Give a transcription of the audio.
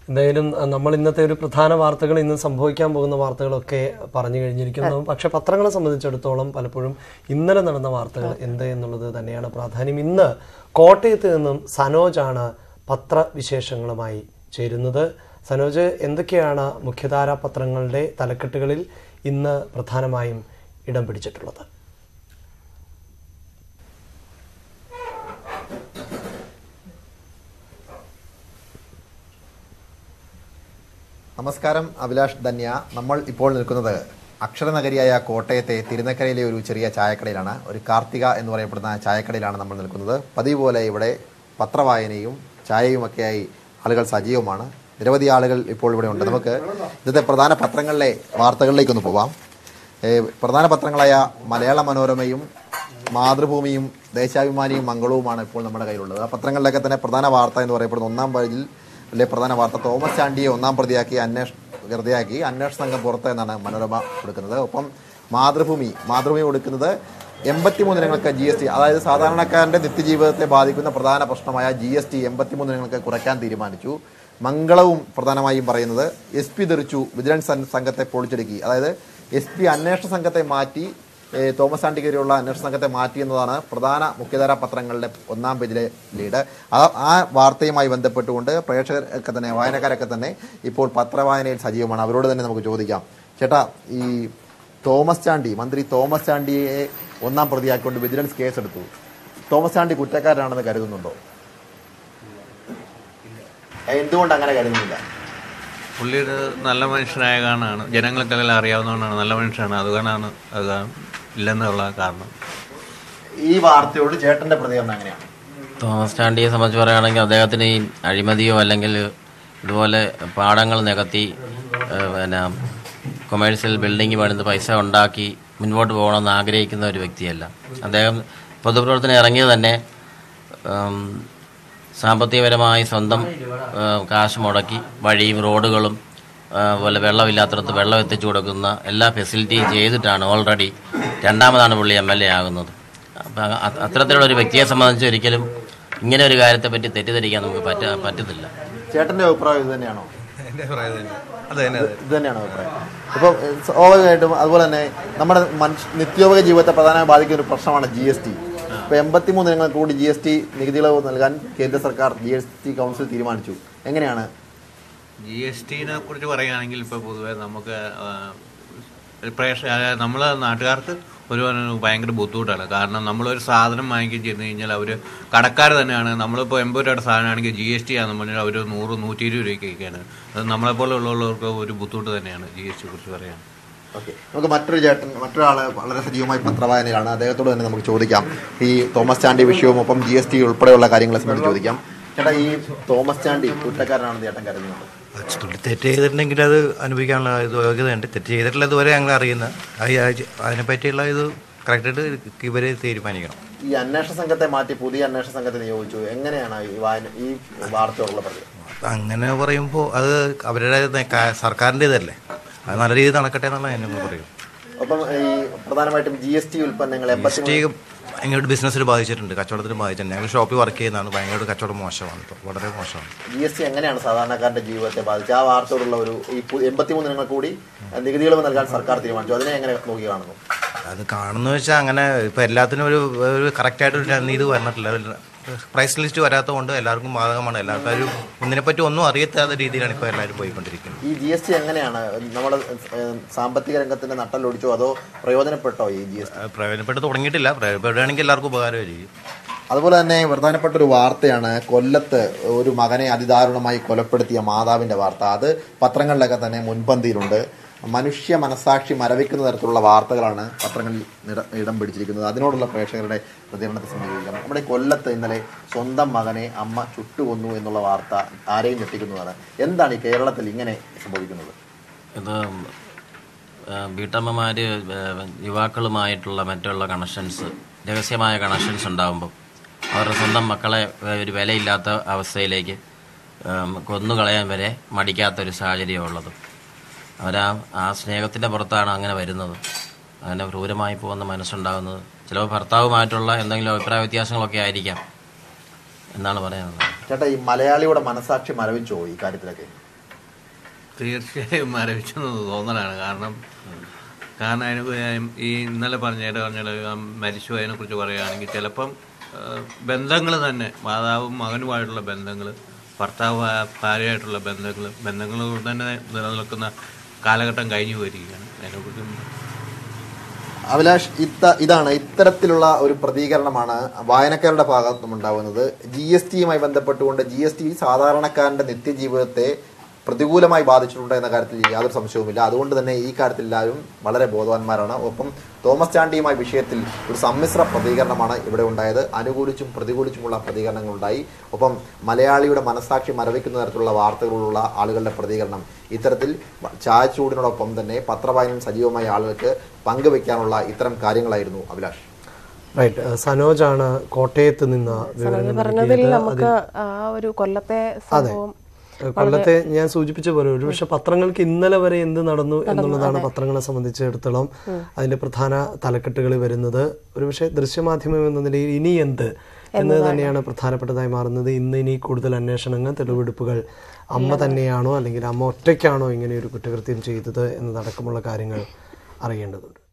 എന്തായാലും നമ്മൾ ഇന്നത്തെ ഒരു പ്രധാന വാർത്തകൾ, ഇന്ന് സംഭവിക്കാൻ പോകുന്ന വാർത്തകളൊക്കെ പറഞ്ഞു കഴിഞ്ഞിരിക്കുന്നു. പക്ഷെ പത്രങ്ങളെ സംബന്ധിച്ചിടത്തോളം പലപ്പോഴും ഇന്നലെ നടന്ന വാർത്തകൾ എന്ത് എന്നുള്ളത് തന്നെയാണ് പ്രാധാന്യം. ഇന്ന് കോട്ടയത്ത് നിന്നും സനോജാണ് പത്രവിശേഷങ്ങളുമായി ചേരുന്നത്. സനോജ്, എന്തൊക്കെയാണ് മുഖ്യധാരാ പത്രങ്ങളുടെ തലക്കെട്ടുകളിൽ ഇന്ന് പ്രധാനമായും ഇടം പിടിച്ചിട്ടുള്ളത്? നമസ്കാരം അഭിലാഷ്, ധന്യ. നമ്മൾ ഇപ്പോൾ നിൽക്കുന്നത് അക്ഷരനഗരിയായ കോട്ടയത്തെ തിരുനക്കരയിലെ ഒരു ചെറിയ ചായക്കടയിലാണ്. ഒരു കാർത്തിക എന്ന് പറയപ്പെടുന്ന ചായക്കടയിലാണ് നമ്മൾ നിൽക്കുന്നത്. പതിവ് പോലെ ഇവിടെ പത്രവായനയും ചായയുമൊക്കെയായി ആളുകൾ സജീവമാണ്. നിരവധി ആളുകൾ ഇപ്പോൾ ഇവിടെ ഉണ്ട്. നമുക്ക് ഇന്നത്തെ പ്രധാന പത്രങ്ങളിലെ വാർത്തകളിലേക്കൊന്ന് പോവാം. പ്രധാന പത്രങ്ങളായ മലയാള മനോരമയും മാതൃഭൂമിയും ദേശാഭിമാനിയും മംഗളവുമാണ് ഇപ്പോൾ നമ്മുടെ കയ്യിലുള്ളത്. ആ പത്രങ്ങളിലൊക്കെ തന്നെ പ്രധാന വാർത്ത എന്ന് പറയപ്പെടുന്ന ഒന്നാം പേജിൽ പ്രധാന വാർത്ത തോമസ് ചാണ്ടിയെ ഒന്നാം പ്രതിയാക്കി അന്വേഷണ സംഘം പുറത്ത് എന്നാണ് മനോരമ കൊടുക്കുന്നത്. ഒപ്പം മാതൃഭൂമി കൊടുക്കുന്നത് 83 ഇനങ്ങൾക്ക് GST, അതായത് സാധാരണക്കാരൻ്റെ നിത്യജീവിതത്തെ ബാധിക്കുന്ന പ്രധാന പ്രശ്നമായ GST 83 ഇനങ്ങൾക്ക് കുറയ്ക്കാൻ തീരുമാനിച്ചു. മംഗളവും പ്രധാനമായും പറയുന്നത് SP തെറിച്ചു, വിജിലൻസ് സംഘത്തെ പൊളിച്ചെടുക്കി. അതായത് SP അന്വേഷണ സംഘത്തെ മാറ്റി, തോമസ് ചാണ്ടിക്കെതിരെയുള്ള അന്വേഷണ സംഘത്തെ മാറ്റി എന്നതാണ് പ്രധാന മുഖ്യധാരാ പത്രങ്ങളുടെ ഒന്നാം പേജിലെ ലീഡ്. ആ വാർത്തയുമായി ബന്ധപ്പെട്ടുകൊണ്ട് പ്രേക്ഷകരൊക്കെ തന്നെ, വായനക്കാരൊക്കെ തന്നെ ഇപ്പോൾ പത്രവായനയിൽ സജീവമാണ്. അവരോട് തന്നെ നമുക്ക് ചോദിക്കാം. ചേട്ടാ, ഈ മന്ത്രി തോമസ് ചാണ്ടിയെ ഒന്നാം പ്രതിയാക്കിക്കൊണ്ട് വിജിലൻസ് കേസെടുത്തു. തോമസ് ചാണ്ടി കുറ്റക്കാരനാണെന്ന് കരുതുന്നുണ്ടോ? എന്തുകൊണ്ട് അങ്ങനെ കരുതുന്നില്ല? പുള്ളിയുടെ നല്ല മനുഷ്യനായ കാരണമാണ്, ജനങ്ങൾക്കെല്ലാം അറിയാവുന്നതുകൊണ്ടാണ്. നല്ല മനുഷ്യനാണ്, അതുകൊണ്ടാണ് അത് ഇല്ലെന്നുള്ള കാരണം. ഈ വാർത്തയോട് ചേട്ടന്റെ പ്രതികരണം എങ്ങനെയാണ്? തോമസ് ചാണ്ടിയെ സംബന്ധിച്ച് പറയുകയാണെങ്കിൽ അദ്ദേഹത്തിന് ഈ അഴിമതിയോ അല്ലെങ്കിൽ ഇതുപോലെ പാടങ്ങൾ നികത്തി പിന്നെ കൊമേഴ്സ്യൽ ബിൽഡിംഗ് പണിത് പൈസ ഉണ്ടാക്കി മുൻപോട്ട് പോകണമെന്ന് ആഗ്രഹിക്കുന്ന ഒരു വ്യക്തിയല്ല. അദ്ദേഹം പൊതുപ്രവർത്തനം ഇറങ്ങിയത് തന്നെ സാമ്പത്തികപരമായി സ്വന്തം കാശ് മുടക്കി വഴിയും റോഡുകളും അതുപോലെ വെള്ളമില്ലാത്തടത്ത് വെള്ളം എത്തിച്ചു കൊടുക്കുന്ന എല്ലാ ഫെസിലിറ്റിയും ചെയ്തിട്ടാണ് ഓൾറെഡി രണ്ടാമതാണ് പുള്ളി MLA ആകുന്നത്. അപ്പം അത്തരത്തിലുള്ള ഒരു വ്യക്തിയെ സംബന്ധിച്ച് ഒരിക്കലും ഇങ്ങനെ ഒരു കാര്യത്തെ പറ്റി തെറ്റിദ്ധരിക്കാൻ നമുക്ക് പറ്റത്തില്ല. ചേട്ടന്റെ അഭിപ്രായം ഇത് തന്നെയാണോ? എൻ്റെ അഭിപ്രായം ഇത് തന്നെയാണോ അഭിപ്രായം? ഇപ്പോൾ സ്വാഭാവികമായിട്ടും അതുപോലെ തന്നെ നമ്മുടെ നിത്യോപയോഗ ജീവിതത്തെ പ്രധാനമായി ബാധിക്കുന്ന ഒരു പ്രശ്നമാണ് GST. ഇപ്പോൾ 83 ഇനങ്ങൾ കൂടി GST നികുതി ഇളവ് നൽകാൻ കേന്ദ്ര സർക്കാർ GST കൗൺസിൽ തീരുമാനിച്ചു. എങ്ങനെയാണ് GSTനെ കുറിച്ച് പറയുകയാണെങ്കിൽ ഇപ്പോൾ പൊതുവെ നമുക്ക് നമ്മൾ നാട്ടുകാർക്ക് ഒരു ഭയങ്കര ബുദ്ധിമുട്ടാണ്. കാരണം നമ്മളൊരു സാധനം വാങ്ങിക്കാൻ ചെന്ന് കഴിഞ്ഞാൽ അവർ കടക്കാർ തന്നെയാണ്. നമ്മളിപ്പോൾ 80 രൂപയുടെ സാധനമാണെങ്കിൽ GST ആണെന്ന് പറഞ്ഞാൽ അവർ 100-120 രൂപയ്ക്കൊക്കെയാണ്. അത് നമ്മളെപ്പോലെ ഉള്ളവർക്ക് ഒരു ബുദ്ധിമുട്ട് തന്നെയാണ് GST കുറിച്ച് പറയാൻ. ഓക്കെ, നമുക്ക് മറ്റൊരാൾ വളരെ സജീവമായി പത്രവായനയിലാണ്. അദ്ദേഹത്തോട് തന്നെ നമുക്ക് ചോദിക്കാം. ഈ തോമസ് ചാണ്ടി വിഷയവും ഒപ്പം GST ഉൾപ്പെടെയുള്ള കാര്യങ്ങളെ സംബന്ധിച്ച് ചോദിക്കാം. ചേട്ടാ, ഈ തോമസ് ചാണ്ടി കുറ്റക്കാരനാണെന്ന് ചേട്ടൻ കരുതുന്നുണ്ട്? തെറ്റ് ചെയ്തിട്ടുണ്ടെങ്കിൽ അത് അനുഭവിക്കാനുള്ള യോഗ്യതയുണ്ട്. തെറ്റ് ചെയ്തിട്ടുള്ള ഇതുവരെ ഞങ്ങൾ അറിയുന്ന അതിനെപ്പറ്റിയുള്ള ഇത് കറക്റ്റായിട്ട് ഇവർ തീരുമാനിക്കണം. ഈ അന്വേഷണ സംഘത്തെ മാറ്റി പുതിയ അന്വേഷണ സംഘത്തെ നിയോഗിച്ചു. എങ്ങനെയാണ് ഈ വാർത്തയുള്ള പറയുക? അങ്ങനെ പറയുമ്പോൾ അത് അവരുടെ സർക്കാരിൻ്റെ ഇതല്ലേ, അത് നല്ല രീതിയിൽ നടക്കട്ടെ എന്നുള്ള ഞങ്ങൾ പറയും. അപ്പം ഈ പ്രധാനമായിട്ടും GST ഉൽപ്പന്നങ്ങൾ ഭയങ്കരമായിട്ട് ബിസിനസ്സിൽ ബാധിച്ചിട്ടുണ്ട്, കച്ചവടത്തിൽ ബാധിച്ചിട്ടുണ്ട്. ഞങ്ങൾ ഷോപ്പിൽ വർക്ക് ചെയ്യുന്നതാണ്. ഭയങ്കര കച്ചവടം മോശമാണ്, ഇപ്പോൾ വളരെ മോശമാണ്. GST എങ്ങനെയാണ് സാധാരണക്കാരന്റെ ജീവിതത്തെ ബാധിച്ചത്? ആ വാർത്തയോടുള്ള ഒരു 83 ഇനങ്ങൾ കൂടി നികുതി ഇളവ് നൽകാൻ സർക്കാർ തീരുമാനിച്ചു. അതിനെ എങ്ങനെ നോക്കി കാണുന്നു? അത് കാണുന്നു വെച്ചാൽ അങ്ങനെ ഇപ്പോൾ എല്ലാത്തിനും ഒരു കറക്റ്റായിട്ടൊരു നീതി വന്നിട്ടില്ല. പ്രൈസ് ലിസ്റ്റ് വരാത്തതുകൊണ്ട് എല്ലാവർക്കും ബാധകമാണ്. എല്ലാവർക്കും ഒന്നിനെപ്പറ്റി ഒന്നും അറിയാത്ത രീതിയിലാണ് ഇപ്പോൾ എല്ലാവരും പോയിക്കൊണ്ടിരിക്കുന്നത്. ഈ GST എങ്ങനെയാണ് നമ്മുടെ സാമ്പത്തിക രംഗത്തിന്റെ നട്ടലൊടിച്ചോ അതോ പ്രയോജനപ്പെട്ടോ? ഈ GST പ്രയോജനപ്പെട്ട് തുടങ്ങിയിട്ടില്ല. പ്രയോജനപ്പെടുകയാണെങ്കിൽ എല്ലാവർക്കും ഉപകാരമായിരിക്കും. അതുപോലെ തന്നെ പ്രധാനപ്പെട്ട ഒരു വാർത്തയാണ് കൊല്ലത്ത് ഒരു മകനെ അതിദാരുണമായി കൊലപ്പെടുത്തിയ മാതാവിന്റെ വാർത്ത. അത് പത്രങ്ങളിലൊക്കെ തന്നെ മുൻപന്തിയിലുണ്ട്. മനുഷ്യ മനസാക്ഷി മരവിക്കുന്ന തരത്തിലുള്ള വാർത്തകളാണ് പത്രങ്ങളിൽ ഇടം പിടിച്ചിരിക്കുന്നത്. അതിനോടുള്ള പ്രേക്ഷകരുടെ പ്രതികരണത്തെ സംബന്ധിക്കാം. നമ്മുടെ കൊല്ലത്ത് ഇന്നലെ സ്വന്തം മകനെ അമ്മ ചുട്ടുകൊന്നു എന്നുള്ള വാർത്ത ആരെയും ഞെട്ടിക്കുന്നതാണ്. എന്താണ് ഈ കേരളത്തിൽ ഇങ്ങനെ സംഭവിക്കുന്നത്? ഇത് വീട്ടമ്മമാർ യുവാക്കളുമായിട്ടുള്ള മറ്റുള്ള കണക്ഷൻസ്, രഹസ്യമായ കണക്ഷൻസ് ഉണ്ടാകുമ്പോൾ അവരുടെ സ്വന്തം മക്കളെ ഒരു വിലയില്ലാത്ത അവസ്ഥയിലേക്ക് കൊന്നുകളയാൻ വരെ മടിക്കാത്തൊരു സാഹചര്യമുള്ളത്. ആ സ്നേഹത്തിൻ്റെ പുറത്താണ് അങ്ങനെ വരുന്നത്. അങ്ങനെ ക്രൂരമായി പോകുന്ന മനസ്സുണ്ടാകുന്നത് ചിലപ്പോൾ ഭർത്താവുമായിട്ടുള്ള എന്തെങ്കിലും അഭിപ്രായ വ്യത്യാസങ്ങളൊക്കെ ആയിരിക്കാം എന്നാണ് പറയുന്നത്. ചേട്ടാ, ഈ മലയാളിയുടെ മനസാക്ഷി മരവിച്ചോ ഈ കാര്യത്തിലൊക്കെ? തീർച്ചയായും മരവിച്ചെന്ന് തോന്നലാണ്. കാരണം ഈ ഇന്നലെ പറഞ്ഞ മരിച്ചുപോയതിനെ കുറിച്ച് പറയുകയാണെങ്കിൽ ചിലപ്പം ബന്ധങ്ങൾ തന്നെ മാതാവും മകനുമായിട്ടുള്ള ബന്ധങ്ങൾ, ഭർത്താവ് ഭാര്യയായിട്ടുള്ള ബന്ധങ്ങൾ തന്നെ നിലനിൽക്കുന്ന കാലഘട്ടം കഴിഞ്ഞു വരികയാണ്. അതിനെക്കുറിച്ച് അഭിലാഷ്, ഇതാണ് ഇത്തരത്തിലുള്ള ഒരു പ്രതികരണമാണ് വായനക്കാരുടെ ഭാഗത്തു നിന്നുണ്ടാവുന്നത്. GST യുമായി ബന്ധപ്പെട്ടുകൊണ്ട് GST സാധാരണക്കാരന്റെ നിത്യജീവിതത്തെ പ്രതികൂലമായി ബാധിച്ചിട്ടുണ്ട് എന്ന കാര്യത്തിൽ യാതൊരു സംശയവുമില്ല. അതുകൊണ്ട് തന്നെ ഈ കാര്യത്തിൽ എല്ലാവരും വളരെ ബോധവാന്മാരാണ്. ഒപ്പം തോമസ് ചാണ്ടിയുമായി വിഷയത്തിൽ ഒരു സമ്മിശ്ര പ്രതികരണമാണ് ഇവിടെ ഉണ്ടായത്. അനുകൂലിച്ചും പ്രതികൂലിച്ചുമുള്ള പ്രതികരണങ്ങളുണ്ടായി. ഒപ്പം മലയാളിയുടെ മനസാക്ഷി മരവിക്കുന്ന തരത്തിലുള്ള വാർത്തകളുള്ള ആളുകളുടെ പ്രതികരണം, ഇത്തരത്തിൽ ചായച്ചൂടിനോടൊപ്പം തന്നെ പത്രവായനയും സജീവമായ ആളുകൾക്ക് പങ്കുവെക്കാനുള്ള ഇത്തരം കാര്യങ്ങളായിരുന്നു. അഭിലാഷ്, റൈറ്റ്. സനോജാണ് കോട്ടയത്ത് നിന്ന് പറഞ്ഞതിൽ നമുക്ക് ആ ഒരു കൊല്ലത്തെ സംഭവം, കൊല്ലത്തെ ഞാൻ സൂചിപ്പിച്ച പോലെ ഒരുപക്ഷെ പത്രങ്ങൾക്ക് ഇന്നലെ വരെ എന്ത് നടന്നു എന്നുള്ളതാണ് പത്രങ്ങളെ സംബന്ധിച്ചിടത്തോളം അതിന്റെ പ്രധാന തലക്കെട്ടുകൾ വരുന്നത്. ഒരുപക്ഷെ ദൃശ്യമാധ്യമം എന്ന നിലയിൽ ഇനി എന്ത് എന്നത് തന്നെയാണ് പ്രധാനപ്പെട്ടതായി മാറുന്നത്. ഇനി കൂടുതൽ അന്വേഷണങ്ങൾ, തെളിവെടുപ്പുകൾ, അമ്മ തന്നെയാണോ അല്ലെങ്കിൽ അമ്മ ഒറ്റയ്ക്കാണോ ഇങ്ങനെ ഒരു കുറ്റകൃത്യം ചെയ്തത് എന്നതടക്കമുള്ള കാര്യങ്ങൾ അറിയേണ്ടതുണ്ട്.